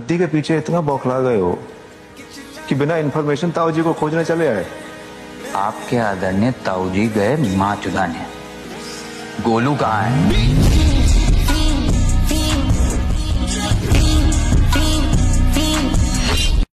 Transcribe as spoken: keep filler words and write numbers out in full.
बुद्धि के पीछे इतना बौखला गए हो कि बिना इन्फॉर्मेशन ताऊ जी को खोजने चले आए। आपके आदरणीय ताऊ जी गए माँ चुदाने। गोलू कहाँ है?